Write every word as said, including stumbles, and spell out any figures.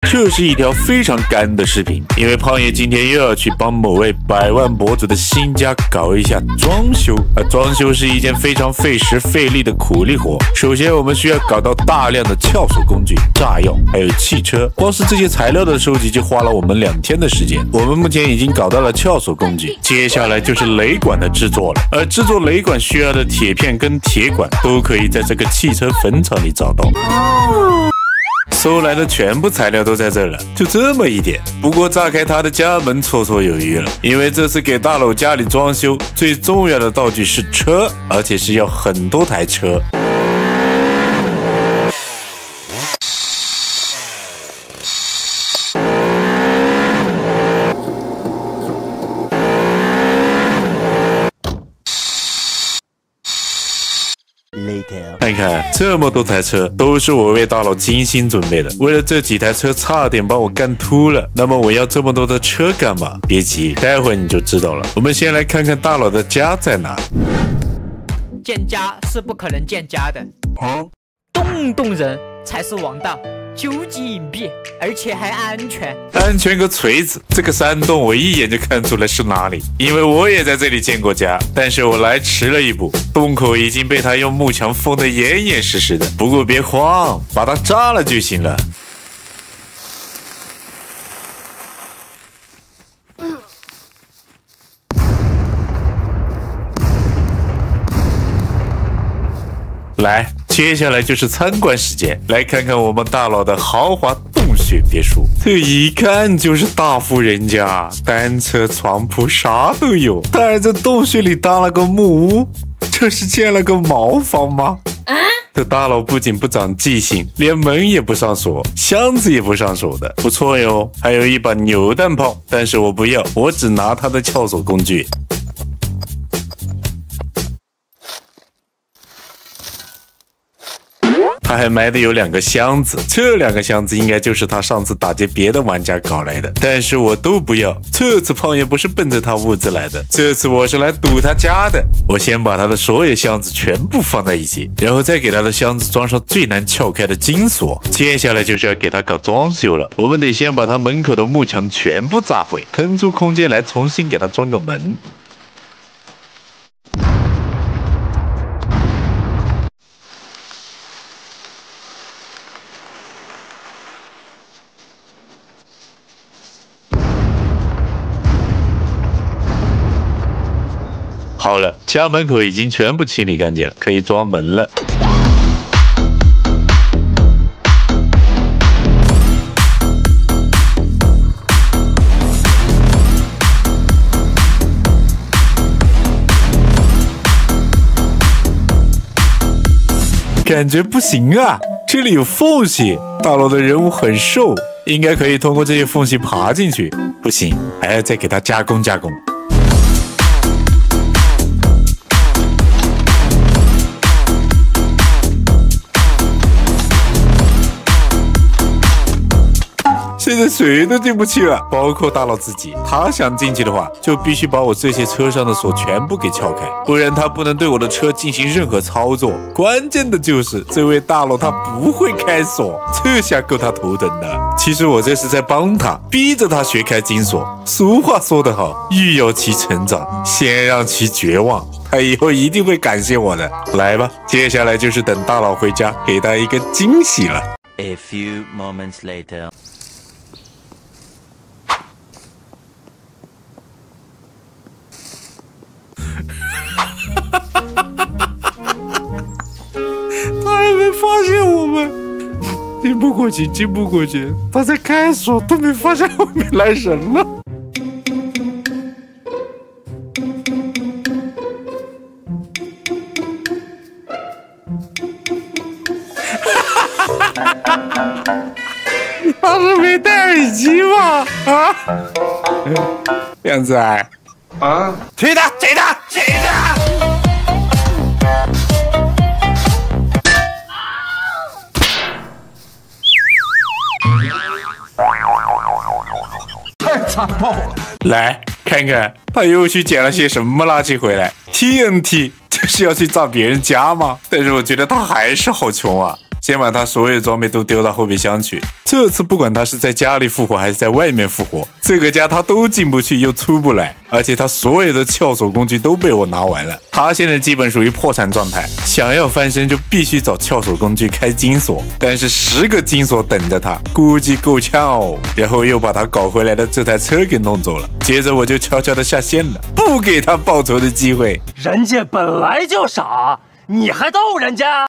这是一条非常干的视频，因为胖爷今天又要去帮某位百万博主的新家搞一下装修。而装修是一件非常费时费力的苦力活。首先，我们需要搞到大量的撬锁工具、炸药，还有汽车。光是这些材料的收集就花了我们两天的时间。我们目前已经搞到了撬锁工具，接下来就是雷管的制作了。而制作雷管需要的铁片跟铁管都可以在这个汽车坟场里找到。搜来的全部材料都在这儿了，就这么一点。不过炸开他的家门绰绰有余了，因为这次给大佬家里装修最重要的道具是车，而且是要很多台车。看看这么多台车，都是我为大佬精心准备的。为了这几台车，差点把我干秃了。那么我要这么多的车干嘛？别急，待会你就知道了。我们先来看看大佬的家在哪。 见家是不可能见家的，啊、动动人才是王道。究极隐蔽，而且还安全。 安全个锤子！这个山洞我一眼就看出来是哪里，因为我也在这里建过家，但是我来迟了一步，洞口已经被他用木墙封得严严实实的。不过别慌，把它炸了就行了。来，接下来就是参观时间，来看看我们大佬的豪华洞穴别墅。这一看就是大户人家，单车、床铺啥都有。当然，这洞穴里搭了个木屋，这是建了个茅房吗？啊、这大佬不仅不长记性，连门也不上锁，箱子也不上手的，不错哟。还有一把扭蛋炮，但是我不要，我只拿它的撬锁工具。他还埋的有两个箱子，这两个箱子应该就是他上次打劫别的玩家搞来的，但是我都不要。这次胖爷不是奔着他屋子来的，这次我是来堵他家的。我先把他的所有箱子全部放在一起，然后再给他的箱子装上最难撬开的金锁。接下来就是要给他搞装修了，我们得先把他门口的木墙全部炸毁，腾出空间来重新给他装个门。好了，家门口已经全部清理干净了，可以装门了。感觉不行啊，这里有缝隙，大佬的人物很瘦，应该可以通过这些缝隙爬进去。不行，还要再给它加工加工。现在谁都进不去了，包括大佬自己。他想进去的话，就必须把我这些车上的锁全部给撬开，不然他不能对我的车进行任何操作。关键的就是这位大佬他不会开锁，这下够他头疼的。其实我这是在帮他，逼着他学开金锁。俗话说得好，欲要其成长，先让其绝望。他以后一定会感谢我的。来吧，接下来就是等大佬回家，给他一个惊喜了。 A few moments later. 他还没发现我们，进不过去，进不过去。他在开锁，都没发现后面来人了。他是没戴耳机吗？啊，靓仔，啊，推他，推他，推他！太残暴了！来看看他又去捡了些什么垃圾回来。T N T 这是要去炸别人家吗？但是我觉得他还是好穷啊。 先把他所有装备都丢到后备箱去。这次不管他是在家里复活还是在外面复活，这个家他都进不去又出不来，而且他所有的撬锁工具都被我拿完了。他现在基本属于破产状态，想要翻身就必须找撬锁工具开金锁，但是十个金锁等着他，估计够呛哦。然后又把他搞回来的这台车给弄走了，接着我就悄悄的下线了，不给他报仇的机会。 人家本来就傻，你还逗人家？